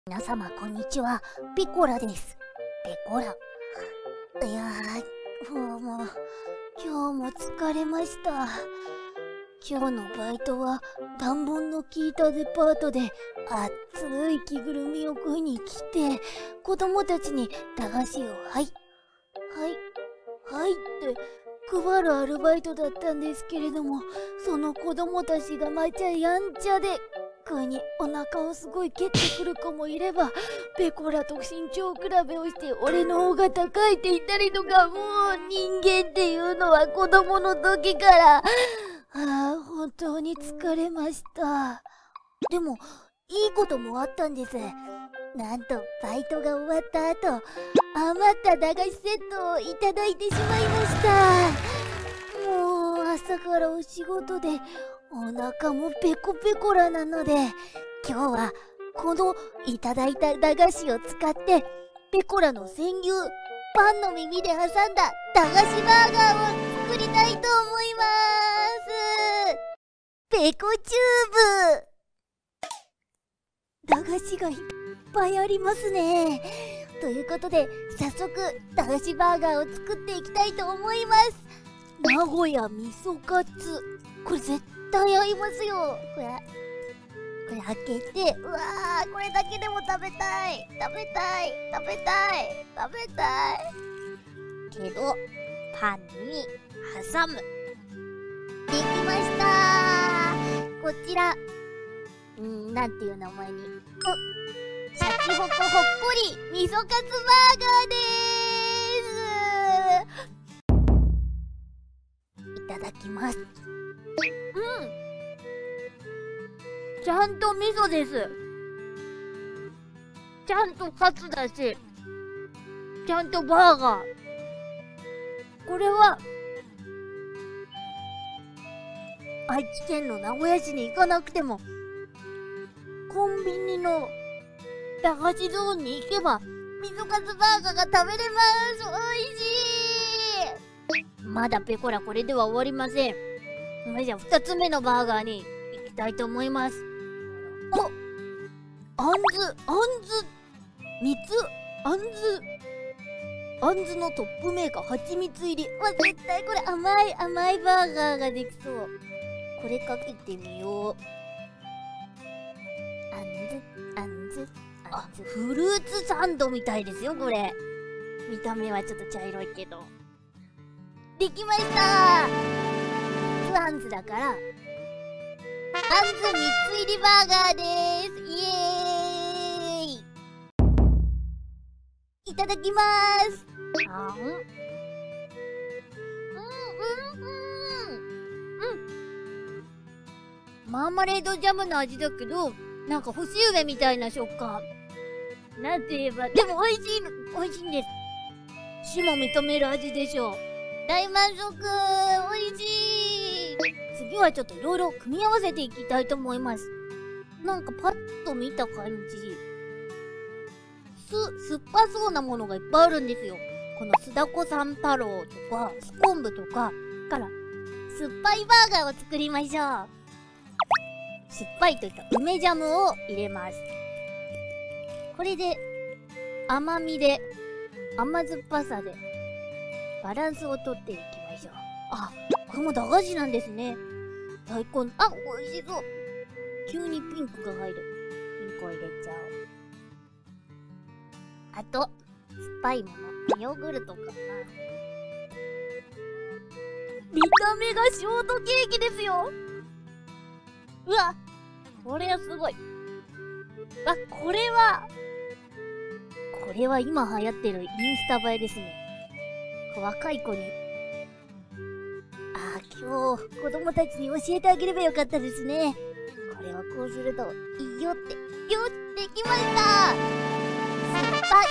皆様こんにちは、ピコラです。ピコラ。いやー、もう今日も疲れました。今日のバイトは暖房の効いたデパートで熱い着ぐるみを食いに来て、子供たちに駄菓子をはいって配るアルバイトだったんですけれども、その子供たちがまちゃやんちゃで、食いにお腹をすごい蹴ってくる子もいれば、ペコラと身長比べをして俺の方が高いって言ったりとか、もう人間っていうのは子供の時から本当に疲れました。でもいいこともあったんです。なんとバイトが終わった後、余った駄菓子セットをいただいてしまいました。もう朝からお仕事でお腹もペコペコラなので、今日はこのいただいた駄菓子を使ってペコラの川柳、パンの耳で挟んだ駄菓子バーガーを作りたいと思います。ペコチューブ。駄菓子がいっぱいありますね。ということで早速駄菓子バーガーを作っていきたいと思います。名古屋味噌カツ、これ絶対合いますよ。これ開けて、うわー、これだけでも食べたいけど、パンに挟む。できましたー。こちらなんていう名前に、シャチホコほっこり味噌カツバーガーでーす。いただきます。ちゃんと味噌です。ちゃんとカツだし、ちゃんとバーガー。これは愛知県の名古屋市に行かなくても、コンビニの駄菓子ゾーンに行けば味噌カツバーガーが食べれます。おいしい。まだペコラこれでは終わりません。じゃあ2つ目のバーガーに行きたいと思います。あんずのトップメーカー蜂蜜入り。絶対これ甘いバーガーができそう。これかけてみよう。フルーツサンドみたいですよ、これ。見た目はちょっと茶色いけど。できました。あんずだから、あんず3つ入りバーガーでーす。イエーイ。いただきまーす。マーマレードジャムの味だけど、なんか干し梅みたいな食感。なんて言えば、でも美味しいんです。死も認める味でしょう。大満足。美味しい。次はちょっといろいろ組み合わせていきたいと思います。なんかパッと見た感じ、酸っぱそうなものがいっぱいあるんですよ。この酢だこさん太郎とかスコンブとかから酸っぱいバーガーを作りましょう。酸っぱいといった梅ジャムを入れます。これで甘みで甘酸っぱさでバランスをとっていきましょう。これも駄菓子なんですね。大根、美味しそう。急にピンクが入る。ピンクを入れちゃおう。あと、酸っぱいもの。ヨーグルトかな。見た目がショートケーキですよ。うわ、これはすごい。これは今流行ってるインスタ映えですね。若い子に。今日子供たちに教えてあげればよかったですね。これはこうするといいよって。できました。酸っぱい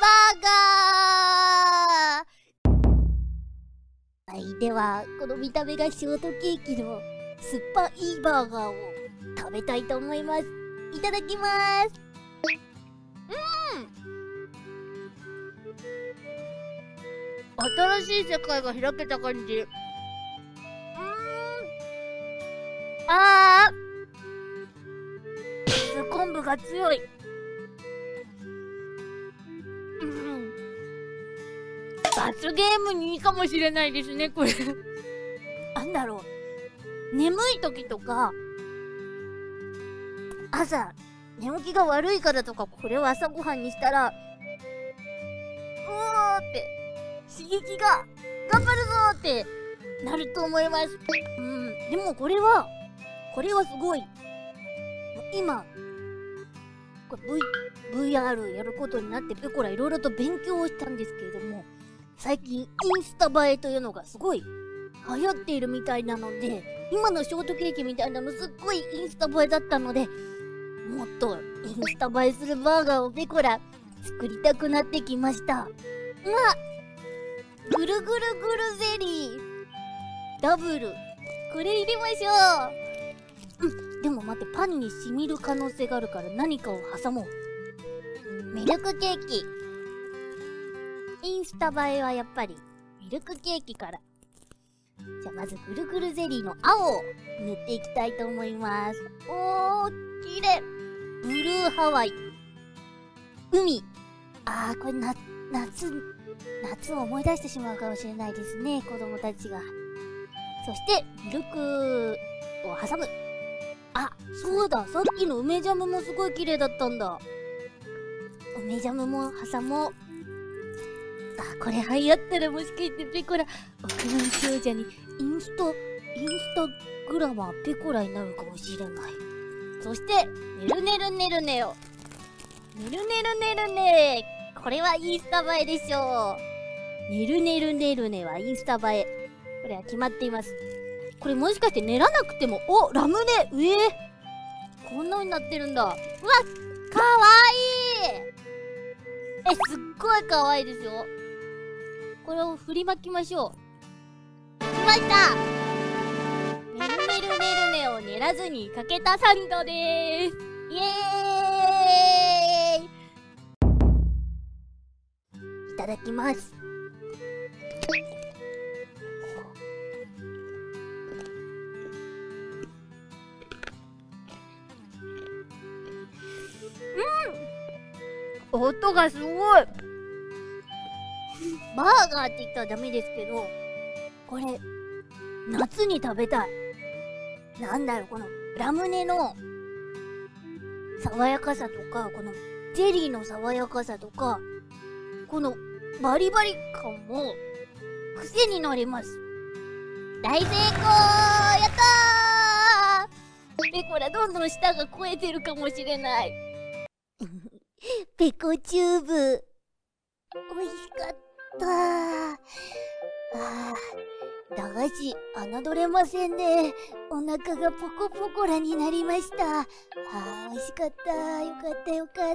バーガー。ではこの見た目がショートケーキの酸っぱいバーガーを食べたいと思います。いただきます。新しい世界が開けた感じ。スコンブが強い。 罰ゲームにいいかもしれないですね、これ。なんだろう。眠い時とか、朝、寝起きが悪いからとか、これを朝ごはんにしたら、うおーって、刺激が、頑張るぞーってなると思います。でもこれはすごい。今、これVR やることになってペコラいろいろと勉強をしたんですけれども、最近インスタ映えというのがすごい流行っているみたいなので、今のショートケーキみたいなのすっごいインスタ映えだったので、もっとインスタ映えするバーガーをペコラ作りたくなってきました。ぐるぐるぐるゼリーダブル、これ入れましょう。でも待って、パンに染みる可能性があるから何かを挟もう。ミルクケーキ。インスタ映えはやっぱりミルクケーキから。じゃあまずぐるぐるゼリーの青を塗っていきたいと思います。おー、きれい。ブルーハワイ。海。これ夏を思い出してしまうかもしれないですね、子供たちが。そしてミルクを挟む。そうだ、さっきの梅ジャムもすごい綺麗だったんだ。梅ジャムも挟もう。これ流行ったらもしかしてペコラ億万長者にインスタグラマーペコラになるかもしれない。そしてねるねるねるねよ。ねるねるねるね、これはインスタ映えでしょう。ねるねるねるねはインスタ映え、これは決まっています。これもしかして練らなくても、ラムネ、こんなになってるんだ。うわ、かわいい。すっごいかわいいですよ。これを振りまきましょう。きました。ねるねるねるねを練らずにかけたサンドでーす。イエーイ。いただきます。音がすごい。バーガーって言ったらダメですけど、これ夏に食べたい。なんだろう、このラムネの爽やかさとか、このジェリーの爽やかさとか、このバリバリ感も癖になります。大成功、やったー。ペコラどんどん舌が肥えてるかもしれない。ペコチューブ、美味しかったー。駄菓子侮れませんね。お腹がポコポコラになりました。美味しかった。よかったよかった。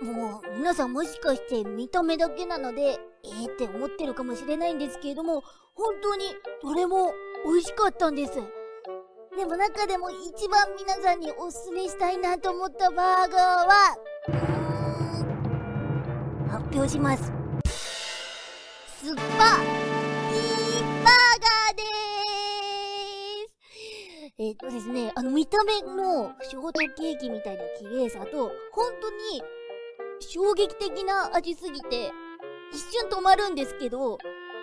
もう皆さんもしかして見た目だけなのでって思ってるかもしれないんですけれども、本当にどれも美味しかったんです。でも中でも一番皆さんにおすすめしたいなと思ったバーガーは発表します。スッパピーバーガーでーす。ですね、見た目のショートケーキみたいな綺麗さと、本当に衝撃的な味すぎて一瞬止まるんですけど、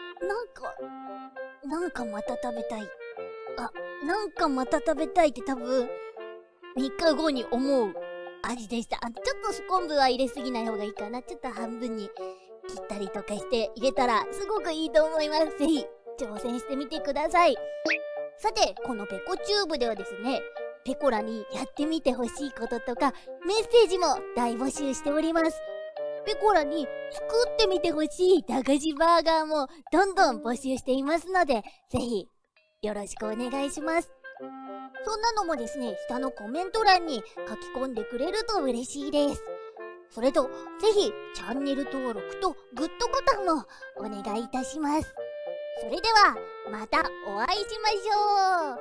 なんかまた食べたい。なんかまた食べたいって多分3日後に思う味でした。ちょっとス昆布は入れすぎない方がいいかな。ちょっと半分に切ったりとかして入れたらすごくいいと思います。ぜひ挑戦してみてください。さて、このペコチューブではですね、ペコラにやってみてほしいこととかメッセージも大募集しております。ペコラに作ってみてほしい駄菓子バーガーもどんどん募集していますので、ぜひよろしくお願いします。そんなのもですね、下のコメント欄に書き込んでくれると嬉しいです。それと、ぜひチャンネル登録とグッドボタンもお願いいたします。それではまたお会いしましょう。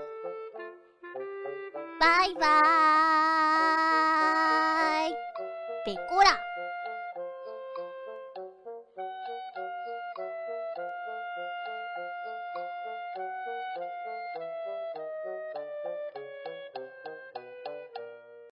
バイバーイ。ペコラ。